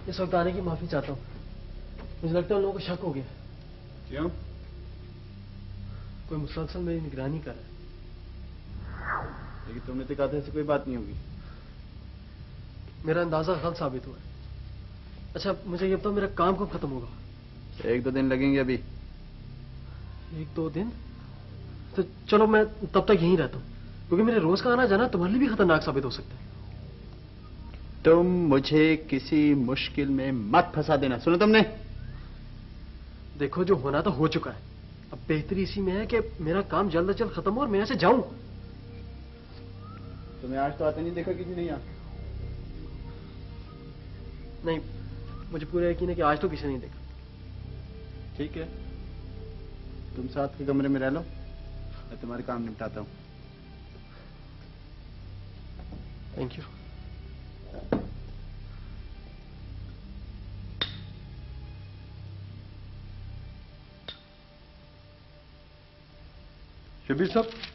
इस वक्त आने की माफी चाहता हूँ। मुझे लगता है उन लोगों को शक हो गया। क्यों? कोई मुसलसल मेरी निगरानी कर रहा है। लेकिन तुमने तो कहा था ऐसी कोई बात नहीं होगी। मेरा अंदाजा गलत साबित हुआ है। अच्छा मुझे ये बताओ, मेरा काम कब खत्म होगा? 1-2 दिन लगेंगे अभी। 1-2 दिन? तो चलो मैं तब तक यहीं रहता हूँ, क्योंकि मेरे रोज का आना जाना तुम्हारे लिए भी खतरनाक साबित हो सकता है। तुम मुझे किसी मुश्किल में मत फंसा देना, सुनो तुमने? देखो जो होना तो हो चुका है। अब बेहतरी इसी में है कि मेरा काम जल्द से जल्द खत्म हो और मैं यहाँ से जाऊं। तुम्हें आज तो आते नहीं देखा किसी ने यहाँ? नहीं, मुझे पूरा यकीन है कि आज तो किसी ने नहीं देखा। ठीक है, तुम साथ के कमरे में रह लो, मैं तुम्हारे काम निपटाता हूँ। Thank you. शबीर साहब,